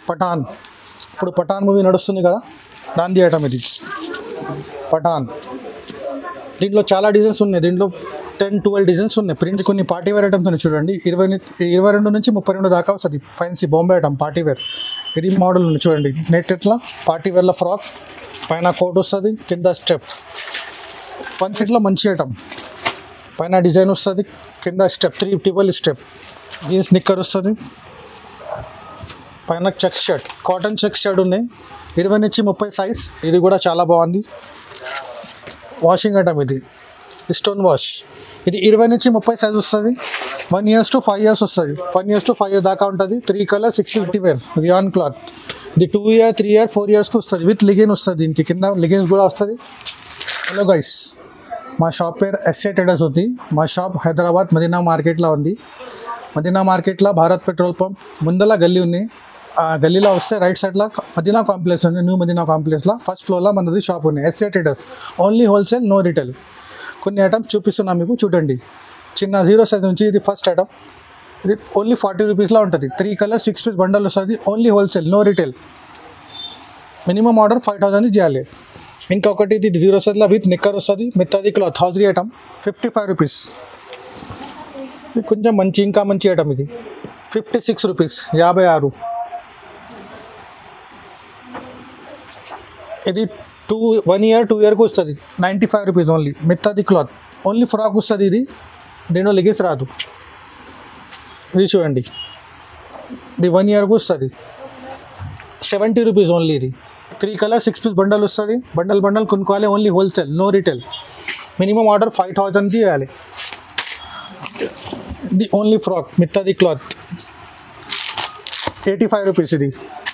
పఠాన్. ఇప్పుడు పఠాన్ మూవీ నడుస్తుంది కదా, దాంది ఐటమ్ ఇది పఠాన్. దీంట్లో చాలా డిజైన్స్ ఉన్నాయి, దీంట్లో 10-12 డిజైన్స్ ఉన్నాయి. ప్రింట్ కొన్ని పార్టీ వేర్ ఐటమ్స్ ఉన్నాయి చూడండి. 22 నుంచి 32 దాకా వస్తుంది. Fancy Bombay item party wear. ఇది మోడల్ ఉంది చూడండి. నెట్ ఇట్లా పార్టీ వేర్లో ఫ్రాక్, పైన కోట్ వస్తుంది, కింద స్టెప్. వన్ సెట్లో మంచి ఐటమ్, పైన డిజైన్ వస్తుంది, కింద స్టెప్ 3 స్టెప్. జీన్స్ నిక్కర్ వస్తుంది, పైన check shirt, cotton check shirt ఉన్నాయి. 20 నుంచి 30 సైజ్. ఇది కూడా చాలా బాగుంది. వాషింగ్ ఐటమ్ ఇది స్టోన్ వాష్. ఇది 20 నుంచి 30 సైజ్ వస్తుంది. 1 years to 5 years వస్తుంది. 1 years to 5 years దాకా ఉంటుంది. 3 color 650 వేర్ రియాన్ క్లాత్. ఇది 2 year 3 year 4 yearsకి వస్తుంది. విత్ లిగిన్ వస్తుంది. దీనికి కింద లిగిన్స్ కూడా వస్తుంది. హలో గైస్, మా షాప్ పేరు ఎస్ఏ ట్రేడర్స్ ఉంది. మా షాప్ హైదరాబాద్ మదీనా మార్కెట్లో ఉంది. మదీనా మార్కెట్లో భారత్ పెట్రోల్ పంప్ ముందల గల్లీ ఉంది. ఆ గల్లీలో వస్తే రైట్ సైడ్లో మదీనా కాంప్లెక్స్ ఉంది. న్యూ మదీనా కాంప్లెక్స్లో ఫస్ట్ ఫ్లోర్లో మనది షాప్ ఉంది. SA traders, only wholesale, no retail. కొన్ని ఐటమ్స్ చూపిస్తున్నాం మీకు, చూడండి. చిన్న 0 సైజ్ నుంచి ఇది ఫస్ట్ ఐటమ్. ఇది ఓన్లీ 40 రూపీస్లో ఉంటుంది. 3 color 6 piece బండల్ వస్తుంది. Only wholesale, no retail. Minimum order 5000 చేయాలి. ఇంకొకటి ఇది 0 సైజ్లో విత్ నిక్కర్ వస్తుంది. మిగతాది క్లాత్ హౌజరీ ఐటమ్ 55 రూపీస్. ఇది కొంచెం మంచి, ఇంకా మంచి ఐటమ్ ఇది 56 రూపీస్, 56. ఇది 1 year 2 yearకి వస్తుంది. 95 రూపీస్ ఓన్లీ. మిగతాది క్లాత్, ఓన్లీ ఫ్రాక్ వస్తుంది. ఇది దీనిలో లెగిన్స్ రాదు. ఇది చూడండి, ఇది 1 yearకి వస్తుంది. 70 రూపీస్ ఓన్లీ. ఇది 3 color 6 piece బండల్ వస్తుంది. బండల్ కొనుక్కోవాలి. Only wholesale, no retail. Minimum order 5000కి చేయాలి. ఇది ఓన్లీ ఫ్రాక్, మిగతాది క్లాత్ 85 రూపీస్. ఇది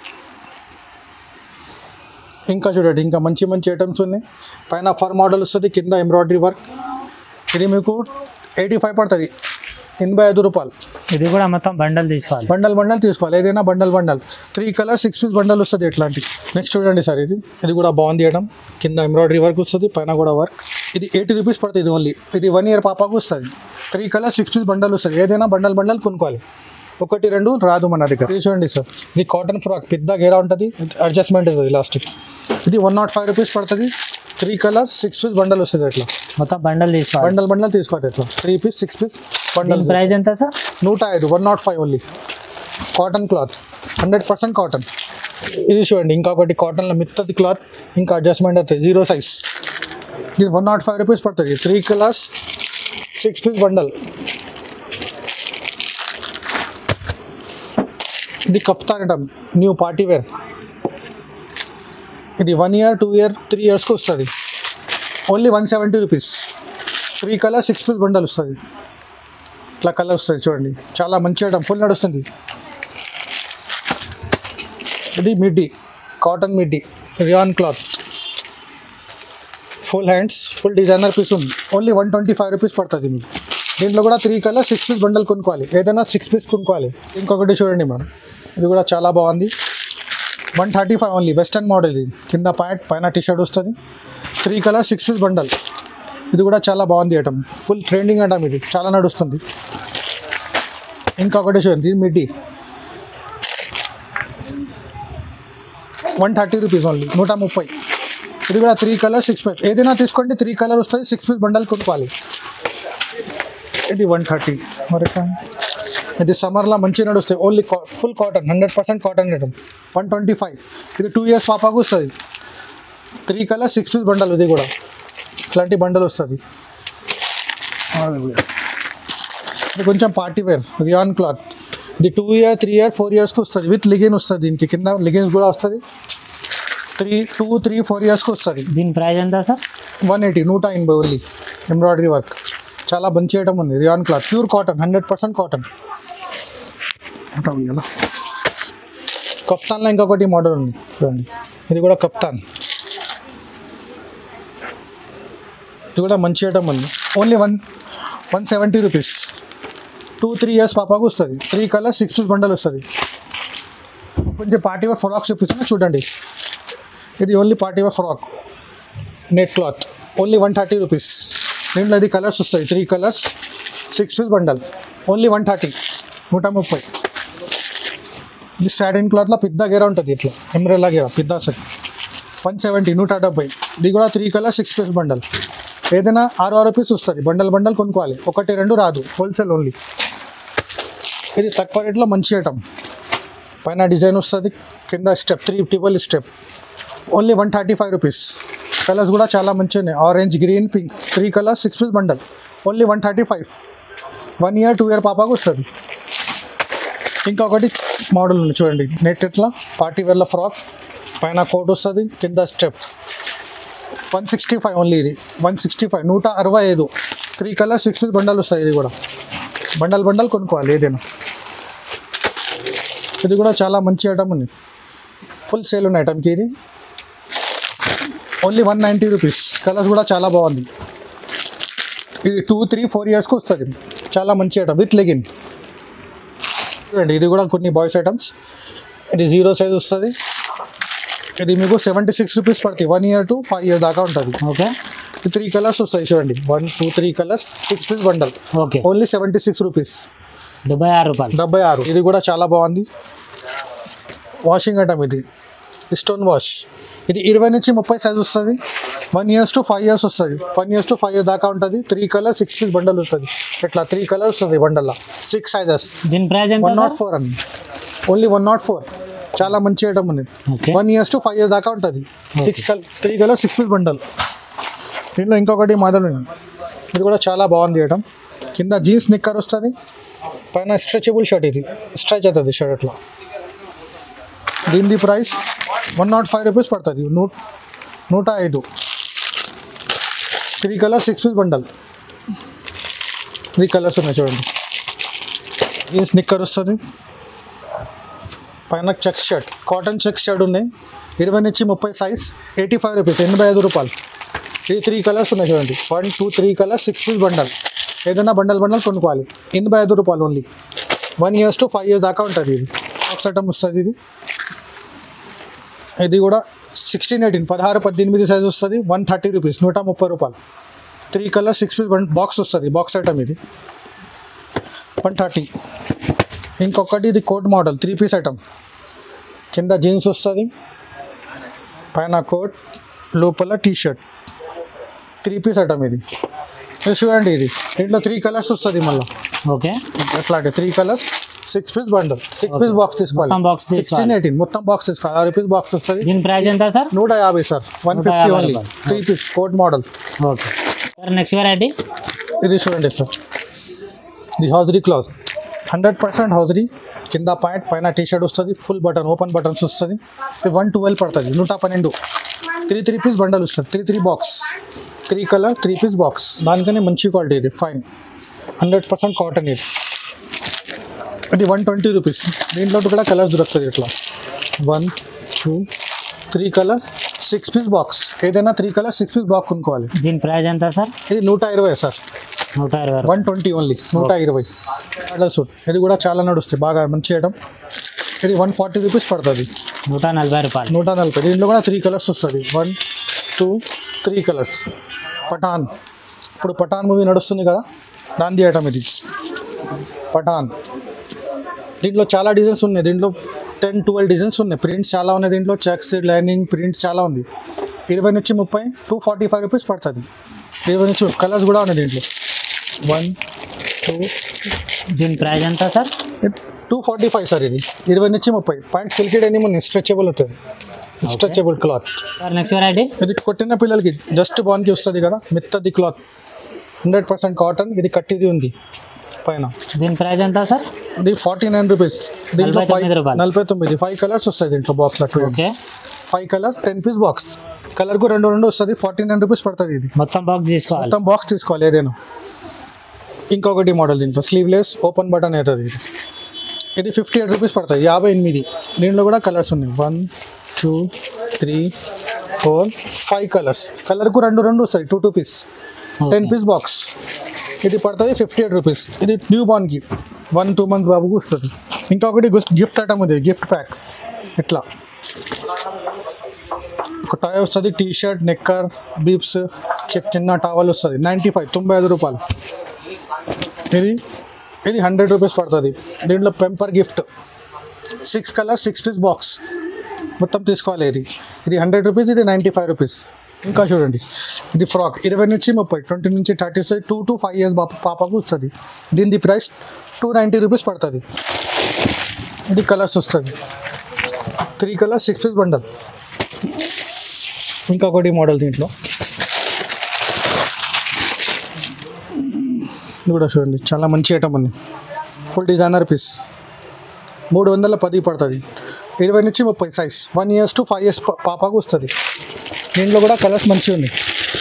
ఇంకా చూడండి, ఇంకా మంచి ఐటమ్స్ ఉన్నాయి. పైన ఫర్ మోడల్ వస్తుంది, కింద ఎంబ్రాయిడరీ వర్క్. ఇది మీకు 85 పడుతుంది, 85 రూపాయలు. ఇది కూడా మొత్తం బండల్ తీసుకోవాలి. బండల్ తీసుకోవాలి. ఏదైనా బండల్ 3 color 6 piece బండల్ వస్తుంది ఎట్లాంటి. నెక్స్ట్ చూడండి సార్, ఇది కూడా బాగుంది ఐటమ్. కింద ఎంబ్రాయిడరీ వర్క్ వస్తుంది, పైన కూడా వర్క్. ఇది 80 రూపీస్ పడుతుంది ఓన్లీ. ఇది 1 year పాపకు వస్తుంది. 3 color 6 piece బండల్ వస్తుంది. ఏదైనా బండల్ కొనుక్కోవాలి. 1-2 రాదు మన దగ్గర. ఇది చూడండి సార్, ఇది కాటన్ ఫ్రాక్, పెద్ద గేరా ఉంటుంది, అడ్జస్ట్మెంట్ ఉంటుంది లాస్ట్కి. ఇది 105 రూపీస్ పడుతుంది. 3 color 6 piece బండల్ వస్తుంది. అట్లా మొత్తం బండల్ తీసుకోవాలి. బండల్ తీసుకోవాలి. ఎట్లా 3 piece 6 piece బండల్. ప్రైస్ ఎంత sir? 105, 105 only. Cotton cloth, 100% cotton. ఇది చూడండి, ఇంకొకటి కాటన్లో మిగతాది క్లాత్, ఇంకా అడ్జస్ట్మెంట్ అవుతుంది. 0 సైజ్. ఇది 105 రూపీస్ పడుతుంది. 3 colors 6 piece బండల్. ఇది kaftan item, new party wear. ఇది 1 year 2 year 3 yearsకి వస్తుంది. Only 170 rupees. 3 color 6 piece bundle వస్తుంది. ఇట్లా కలర్ వస్తుంది చూడండి, చాలా మంచి ఐటమ్, ఫుల్ నడుస్తుంది. ఇది midi, cotton midi, rayon cloth, full hands, full designer piece ఉంది. ఓన్లీ 125 రూపీస్ పడుతుంది మీకు. దీంట్లో కూడా 3 color 6 piece బండల్ కొనుక్కోవాలి. ఏదైనా 6 piece కొనుక్కోవాలి. ఇంకొకటి చూడండి మేడం, ఇది కూడా చాలా బాగుంది. 135 ఓన్లీ. Western model. ఇది కింద ప్యాంట్, పైన టీషర్ట్ వస్తుంది. 3 color 6 piece బండల్. ఇది కూడా చాలా బాగుంది ఐటమ్, ఫుల్ ట్రెండింగ్ ఐటమ్. ఇది చాలా నడుస్తుంది. ఇంకొకటి చూడండి, ఇది మిడ్డీ, 130 రూపీస్ ఓన్లీ, 130. ఇది కూడా 3 color 6 piece. ఏదైనా తీసుకోండి, 3 color వస్తుంది. 6 piece బండల్ కొనుక్కోవాలి. ఇది 130. మరి ఇది సమ్మర్లో మంచిగా నడుస్తాయి. Only full cotton, 100% cotton item. 125. ఇది 2 years పాపకు వస్తుంది. 3 color 6 piece బండల్. ఇది కూడా ఇట్లాంటి బండల్ వస్తుంది. ఇది కొంచెం పార్టీ వేర్, రియాన్ క్లాత్. ఇది 2 year 3 year 4 yearsకి వస్తుంది. విత్ లిగిన్ వస్తుంది. దీనికి కింద లిగిన్స్ కూడా వస్తుంది. 2 3 4 yearsకి వస్తుంది. దీని ప్రైస్ ఎంత సార్? 180, 180 ఓన్లీ. ఎంబ్రాయిడరీ వర్క్, చాలా మంచి ఐటమ్ ఉంది. Rayon cloth, pure cotton, 100% cotton. ఇలా కప్తాన్లో ఇంకొకటి మోడల్ ఉంది చూడండి, ఇది కూడా కప్తాన్. ఇది కూడా మంచి ఐటమ్ ఉంది. Only 170 rupees. 2-3 years పాపకు వస్తుంది. 3 color 6 piece బండల్ వస్తుంది. కొంచెం పార్టీ వేర్ ఫ్రాక్ చూపిస్తున్నా చూడండి. ఇది only party wear frock, net cloth. Only 130 rupees. దీంట్లో ఇది కలర్స్ వస్తాయి. 3 colors 6 piece బండల్. ఓన్లీ 130, 130. ఇది సాటిన్ క్లాత్లో పెద్ద గేర ఉంటుంది ఇట్లా ఎంబ్రెల్లా గేర పెద్ద సెట్ 170 170. ఇది కూడా 3 కలర్ 6 పీస్ బండల్. ఏదైనా 6 రూపీస్ వస్తుంది. బండల్ కొనుక్కోవాలి. 1 2 రాదు, హోల్సేల్ ఓన్లీ. ఇది తక్కువ రేట్లో మంచి ఐటమ్. పైన డిజైన్ వస్తుంది, కింద step 3 triple step. Only 135 rupees. Colours కూడా చాలా మంచిగా ఉన్నాయి. Orange, green, pink 3 colour 6 piece bundle. Only 135. 1 year 2 year పాపకు వస్తుంది. ఇంకొకటి మోడల్ ఉంది చూడండి, నెట్ ఇట్లా పార్టీ వేర్ల ఫ్రాక్, పైన కోట్ వస్తుంది, కింద స్టెప్. 165 ఓన్లీ. ఇది 165, 165. 3 కలర్ 6 పీస్ బండల్ వస్తాయి. ఇది కూడా బండల్ కొనుక్కోవాలి ఏదైనా. ఇది కూడా చాలా మంచి ఐటమ్ ఉంది. ఫుల్ సేల్ ఉన్న ఐటమ్కి ఇది. Only 190 rupees. కలర్స్ కూడా చాలా బాగుంది. ఇది 2 3 4 ఇయర్స్కి వస్తుంది. చాలా మంచి ఐటమ్ విత్ లెగిన్. చూడండి, ఇది కూడా కొన్ని బాయ్స్ ఐటమ్స్. ఇది 0 సైజ్ వస్తుంది. ఇది మీకు 76 రూపీస్ పడుతుంది. 1 year to 5 years దాకా ఉంటుంది. ఓకే. 3 కలర్స్ వస్తాయి చూడండి. 1 2 3 colours 6 piece bundle. Okay. Only 76 rupees. 76 రూపాయలు. 76. ఇది కూడా చాలా బాగుంది. వాషింగ్ ఐటమ్ ఇది, స్టోన్ వాష్. ఇది 20 నుంచి 30 సైజ్ వస్తుంది. 1 year to 5 years వస్తుంది. 1 year to 5 years దాకా ఉంటుంది. 3 కలర్ 6 పీస్ బండల్ వస్తుంది. ఇట్లా 3 కలర్స్ వస్తుంది బండల్లో, 6 సైజెస్. దీని ప్రైస్ ఎంత? 104 అండి. ఓన్లీ 104. చాలా మంచి ఐటమ్ ఉంది. 1 year to 5 years దాకా ఉంటుంది. 3 కలర్ 6 పీస్ బండల్. దీంట్లో ఇంకొకటి మాదలు ఉంది. ఇది కూడా చాలా బాగుంది ఐటమ్. కింద జీన్స్ నిక్కర్ వస్తుంది, పైన స్ట్రెచబుల్ షర్ట్. ఇది స్ట్రెచ్ అవుతుంది షర్ట్ అట్లా. దీని ప్రైస్ 105 రూపీస్ పడుతుంది. 105. 3 కలర్ 6 పీస్ బండల్. 3 కలర్స్ ఉన్నాయి చూడండి. జీన్స్ నిక్కర్ వస్తుంది, పైన checks shirt, cotton checks shirt ఉన్నాయి. 20 నుంచి 30 సైజ్. 85 రూపీస్, 85 రూపాయలు. ఇది 3 కలర్స్ ఉన్నాయి చూడండి. 1 2 3 కలర్స్ 6 పీస్ బండల్. ఏదైనా బండల్ కొనుక్కోవాలి. 85 రూపాయలు ఓన్లీ. 1 year to 5 years దాకా ఉంటుంది. ఇది బాక్స్ ఐటమ్ వస్తుంది. ఇది కూడా 16 18 16 18 సైజ్ వస్తుంది. 130 రూపీస్, 130 రూపాయలు. 3 కలర్ 6 పీస్ బాక్స్ వస్తుంది. బాక్స్ ఐటమ్ ఇది 130. ఇంకొకటి ఇది కోట్ మోడల్ 3 పీస్ ఐటమ్. కింద జీన్స్ వస్తుంది, పైన కోట్, లోపల టీ షర్ట్. 3 పీస్ ఐటమ్ ఇది. చూడండి, ఇది దీంట్లో 3 కలర్స్ వస్తుంది మళ్ళీ. ఓకే. ఎట్లాంటి 3 colours 6 piece bundle. 6 piece box తీసుకోవాలి. 16 18 మొత్తం బాక్స్ తీసుకోవాలి. 6 రూపీస్ బాక్స్ వస్తుంది. దీని ప్రైస్ ఎంత sir? 150 sir. 150 only. 3 piece coat model. Okay sir. Next variety ఇది చూడండి సార్. ఇది హౌజరీ క్లాత్, 100% హౌజరీ. కింద ప్యాంట్, పైన టీ షర్ట్ వస్తుంది. ఫుల్ బటన్, ఓపెన్ బటన్స్ వస్తుంది. ఇది 112 పడుతుంది. 112. 3 పీస్ బండల్ వస్తుంది. 3 బాక్స్. 3 colour 3 piece box. దానికనే మంచి క్వాలిటీ. ఇది ఫైన్ 100% కాటన్. ఇది 120 రూపీస్. దీంట్లో కూడా కలర్స్ దొరుకుతుంది. ఇట్లా 1 2 3 కలర్ 6 పీస్ బాక్స్. ఏదైనా 3 కలర్ 6 పీస్ బాక్స్ కొనుక్కోవాలి. దీని ప్రైస్ ఎంత సార్? ఇది 120 సార్. 120. 120 ఓన్లీ. 120 model suit. ఇది కూడా చాలా నడుస్తుంది, బాగా మంచి ఐటమ్. ఇది 140 రూపీస్ పడుతుంది. 140 రూపాయలు. 140. దీంట్లో కూడా 3 కలర్స్ వస్తుంది. 1 2 3 కలర్స్. పఠాన్, ఇప్పుడు పఠాన్ మూవీ నడుస్తుంది కదా, దాంది ఐటమ్ ఇది. పఠాన్. దీంట్లో చాలా డిజైన్స్ ఉన్నాయి. దీంట్లో 10 12 డిజైన్స్ ఉన్నాయి. ప్రింట్స్ చాలా ఉన్నాయి. దీంట్లో చెక్స్, లైనింగ్, ప్రింట్స్ చాలా ఉంది. 20 నుంచి 30, 245 రూపీస్ పడుతుంది. 20 నుంచి కలర్స్ కూడా ఉన్నాయి దీంట్లో. 1 2. దీని ప్రైస్ ఎంత సార్? 245 సార్. ఇది 20 నుంచి 30. పాయింట్ సిల్క్ డెనిమ్ ఉంది, స్ట్రెచబుల్ ఉంటుంది. Stretchable cloth. Sir next variety ఇది కొట్టిన పిల్లలకి జస్ట్ బాన్కి వస్తుంది కదా, మెత్తది క్లాత్, 100% కాటన్. ఇది కట్టిది ఉంది పైన. దీని ప్రైస్ ఎంత సార్? ఇది 49 రూపీస్. దీంట్లో 49 రూపాయలు. 49. 5 కలర్స్ వస్తాయి దీంట్లో బాక్స్లో. ఓకే. 5 colour 10 piece box. కలర్కు 2 వస్తుంది. 49 రూపీస్ పడుతుంది. ఇది మొత్తం బాక్స్ తీసుకోవాలి. మొత్తం బాక్స్ తీసుకోవాలి ఏదైనా. ఇంకొకటి మోడల్ దీంట్లో స్లీవ్లెస్ ఓపెన్ బటన్ అవుతుంది. ఇది 58 రూపీస్ పడుతుంది. 58. దీంట్లో కూడా కలర్స్ ఉన్నాయి. 1 2 3 4 5 కలర్స్. కలర్కు 2 వస్తాయి. 2 పీస్. 10 piece box. ఇది పడుతుంది 58 రూపీస్. ఇది న్యూ బార్న్కి 1 2 months బాబుకు వస్తుంది. ఇంకొకటి గిఫ్ట్ ఐటమ్ ఉంది, గిఫ్ట్ ప్యాక్. ఇట్లా ఒక టాయ్ వస్తుంది, టీ షర్ట్, నెక్కర్, బీప్స్, చిన్న టవల్ వస్తుంది. 95 రూపాయలు. ఇది 100 రూపీస్ పడుతుంది. దీంట్లో pamper gift 6 colour 6 piece box మొత్తం తీసుకోవాలి. ఇది 100 రూపీస్, ఇది 95 రూపీస్. ఇంకా చూడండి, ఇది ఫ్రాక్ 20 నుంచి 30, 20 నుంచి 30, 2 to 5 ఇయర్స్ పాపకు వస్తుంది. దీని ప్రైస్ 290 రూపీస్ పడుతుంది. ఇది కలర్స్ వస్తుంది, 3 కలర్స్ 6 పీస్ బండల్. ఇంకొకటి మోడల్ దీంట్లో ఇది కూడా చూడండి, చాలా మంచి ఐటమ్ ఉంది. ఫుల్ డిజైనర్ పీస్ 310 పడుతుంది. 20 నుంచి 30 సైజ్, 1 ఇయర్స్ to 5 ఇయర్స్ పాపకు వస్తుంది. దీంట్లో కూడా కలర్స్ మంచిగా ఉన్నాయి.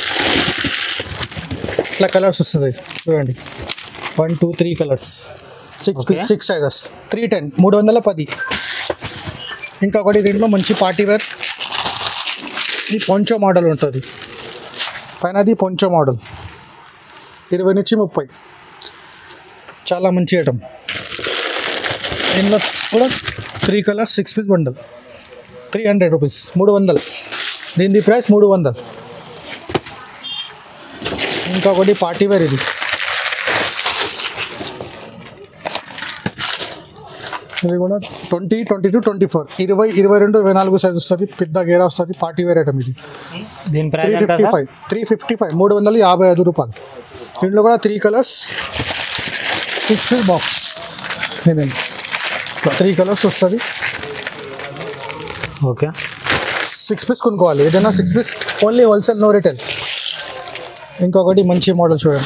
ఇట్లా కలర్స్ వస్తుంది చూడండి, 1 2 3 కలర్స్, 6 సైజెస్, 310, 310. ఇంకొకటి దీంట్లో మంచి పార్టీ వేర్, ఇది పొంచో మోడల్ ఉంటుంది. పైనది పొంచో మోడల్, 20 నుంచి 30. చాలా మంచి ఐటమ్. దీనిలో కూడా 3 కలర్స్ 6 పీస్ బండల్, 300 రూపీస్, 300. దీని ప్రైస్ 300. ఇంకొకటి పార్టీ వేర్, ఇది కూడా 20, 22, 24, 20, 22, 24 సైజ్ వస్తుంది. పెద్ద గేరా వస్తుంది. పార్టీ వేర్ ఐటమ్ ఇది. దీని ప్రైస్ ఎంత సార్? 355, 355 రూపాయలు. దీంట్లో కూడా 3 కలర్స్ 6 పీస్ బాక్స్. ఇదండి 3 కలర్స్ వస్తుంది. ఓకే, 6 పీస్ కొనుక్కోవాలి. ఏదైనా 6 piece only wholesale, no retail. ఇంకొకటి మంచి మోడల్ చూడండి,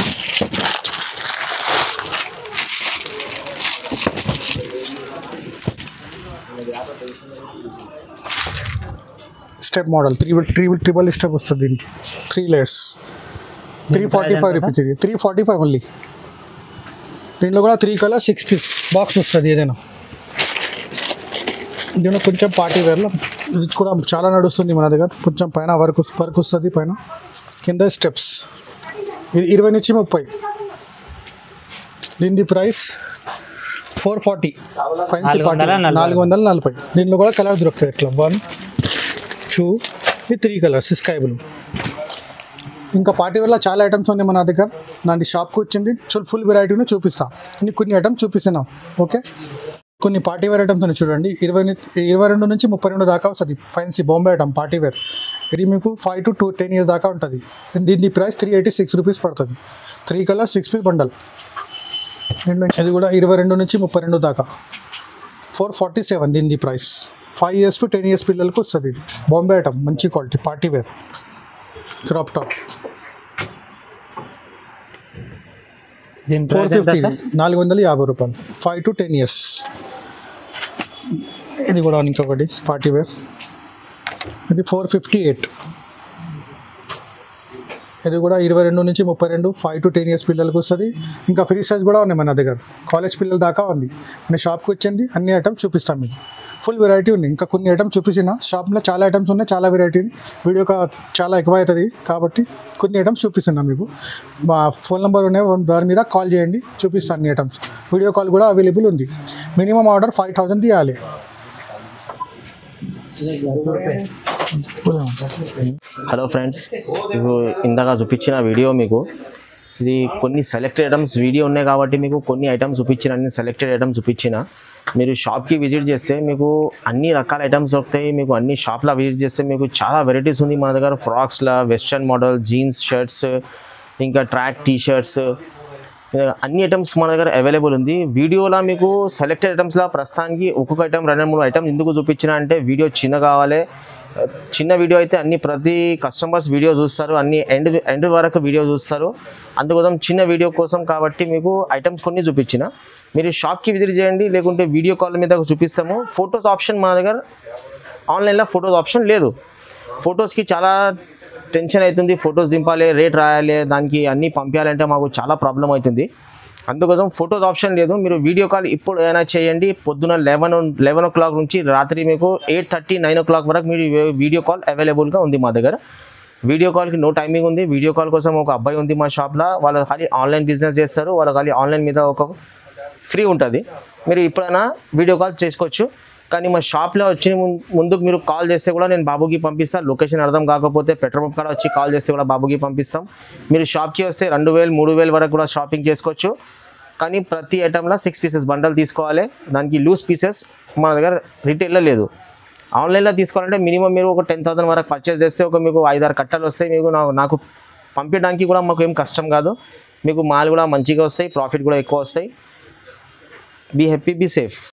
స్టెప్ మోడల్, ట్రిపుల్ స్టెప్ వస్తుంది. దీనికి 3 లేయర్స్, 345 రూపీస్. ఇది 345 ఓన్లీ. దీంట్లో కూడా 3 కలర్స్ 6 పీస్ బాక్స్ వస్తుంది. ఏదైనా దీంట్లో కొంచెం పార్టీ వేర్లో ఇది కూడా చాలా నడుస్తుంది మన దగ్గర. కొంచెం పైన వర్క్ వస్తుంది, పైన కింద స్టెప్స్. ఇది 20 నుంచి 30. దీని ప్రైస్ 440, 440. దీంట్లో కూడా కలర్స్ దొరుకుతాయి. ఇట్లా 1 2 3 కలర్స్, స్కై బ్లూ. ఇంకా పార్టీ వేర్లో చాలా ఐటమ్స్ ఉన్నాయి మన దగ్గర. దాని షాప్కి వచ్చింది, ఫుల్ వెరైటీని చూపిస్తాం. కొన్ని ఐటమ్స్ చూపిస్తున్నాం. ఓకే, కొన్ని పార్టీ వేర్ ఐటమ్స్ ఉన్నాయి చూడండి. 22 నుంచి 32 దాకా వస్తుంది. Fancy Bombay item party wear. ఇది మీకు 5 to 10 ఇయర్స్ దాకా ఉంటుంది. దీని ప్రైస్ 386 రూపీస్ పడుతుంది. 3 కలర్స్ 6 పీస్ బండల్. ఇది కూడా 22 నుంచి 32 దాకా, 447. దీని ప్రైస్ 5 ఇయర్స్ to 10 ఇయర్స్ పిల్లలకు వస్తుంది. ఇది బాంబే ఐటమ్, మంచి quality party wear crop top. దీని ప్రైస్ ఎంత 450, సార్? 450 రూపాయలు, 5 to 10 ఇయర్స్. ఇది కూడా ఇంకొకటి పార్టీ వేర్, ఇది 458. ఇది కూడా 22 నుంచి 32, 5 to 10 ఇయర్స్ పిల్లలకు వస్తుంది. ఇంకా ఫ్రీ సైజ్ కూడా ఉన్నాయి మన దగ్గర, కాలేజ్ పిల్లల దాకా ఉంది. నేను షాప్కి వచ్చండి, అన్ని ఐటమ్స్ చూపిస్తాను మీకు. ఫుల్ వెరైటీ ఉంది. ఇంకా కొన్ని ఐటమ్స్ చూపించిన షాప్లో చాలా ఐటమ్స్ ఉన్నాయి, చాలా వెరైటీ. వీడియో చాలా ఎక్కువ అవుతుంది కాబట్టి కొన్ని ఐటమ్స్ చూపిస్తున్నాను మీకు. మా ఫోన్ నెంబర్ ఉన్నాయి, దాని మీద కాల్ చేయండి, చూపిస్తాను అన్ని ఐటమ్స్. వీడియో కాల్ కూడా అవైలబుల్ ఉంది. మినిమం ఆర్డర్ 5000 తీయాలి. హలో ఫ్రెండ్స్, మీకు ఇందాక చూపించిన వీడియో మీకు ఇది కొన్ని సెలెక్టెడ్ ఐటమ్స్ వీడియో ఉన్నాయి కాబట్టి మీకు కొన్ని ఐటమ్స్ చూపించిన, అన్ని సెలెక్టెడ్ ఐటమ్స్ చూపించిన. మీరు షాప్కి విజిట్ చేస్తే మీకు అన్ని రకాల ఐటమ్స్ దొరుకుతాయి. మీకు అన్ని షాప్లో విజిట్ చేస్తే మీకు చాలా వెరైటీస్ ఉంది మన దగ్గర. ఫ్రాక్స్లో వెస్ట్రన్ మోడల్, జీన్స్ షర్ట్స్, ఇంకా ట్రాక్ టీ-షర్ట్స్, అన్ని ఐటమ్స్ మన దగ్గర అవైలబుల్ ఉంది. వీడియోలో మీకు సెలెక్టెడ్ ఐటమ్స్లో ప్రస్తుతానికి ఒక్కొక్క ఐటమ్ 2-3 ఐటమ్స్ ఎందుకు చూపించిన అంటే వీడియో చిన్న కావాలి. చిన్న వీడియో అయితే అన్ని ప్రతి కస్టమర్స్ వీడియో చూస్తారు, అన్ని ఎండ్ వరకు వీడియో చూస్తారు. అందుకోసం చిన్న వీడియో కోసం కాబట్టి మీకు ఐటమ్స్ కొన్ని చూపించిన. మీరు షాప్కి విజిట్ చేయండి, లేకుంటే వీడియో కాల్ మీద చూపిస్తాము. ఫొటోస్ ఆప్షన్ మన దగ్గర ఆన్లైన్లో ఫొటోస్ ఆప్షన్ లేదు. ఫొటోస్కి చాలా టెన్షన్ అవుతుంది. ఫొటోస్ దింపాలి, రేట్ రాయాలి, దానికి అన్నీ పంపించాలంటే మాకు చాలా ప్రాబ్లం అవుతుంది. అందుకోసం ఫొటోస్ ఆప్షన్ లేదు. మీరు వీడియో కాల్ ఇప్పుడు అయినా చేయండి. పొద్దున 11 o'clock నుంచి రాత్రి మీకు 8:30, 9 o'clock వరకు మీరు వీడియో కాల్ అవైలబుల్గా ఉంది మా దగ్గర. వీడియో కాల్కి నో టైమింగ్ ఉంది. వీడియో కాల్ కోసం ఒక అబ్బాయి ఉంది మా షాప్లో, వాళ్ళు ఖాళీ ఆన్లైన్ బిజినెస్ చేస్తారు. వాళ్ళు ఖాళీ ఆన్లైన్ మీద ఒక ఫ్రీ ఉంటుంది. మీరు ఎప్పుడైనా వీడియో కాల్ చేసుకోవచ్చు. కానీ మా షాప్లో వచ్చి ముందుకు మీరు కాల్ చేస్తే కూడా నేను బాబుకి పంపిస్తాను. లొకేషన్ అర్థం కాకపోతే పెట్రోల్ పంప్ కాడ వచ్చి కాల్ చేస్తే కూడా బాబుకి పంపిస్తాం. మీరు షాప్కి వస్తే 2000, 3000 వరకు కూడా షాపింగ్ చేసుకోవచ్చు. కానీ ప్రతి ఐటెంలో 6 పీసెస్ బండల్ తీసుకోవాలి. దానికి లూజ్ పీసెస్ మన దగ్గర రిటైల్లో లేదు. ఆన్లైన్లో తీసుకోవాలంటే మినిమం మీరు ఒక 10,000 వరకు పర్చేస్ చేస్తే ఒక మీకు 5-6 కట్టలు వస్తాయి. మీకు నాకు పంపించడానికి కూడా మాకు ఏం కష్టం కాదు. మీకు మాల్ కూడా మంచిగా వస్తాయి, ప్రాఫిట్ కూడా ఎక్కువ వస్తాయి. Be happy, be safe.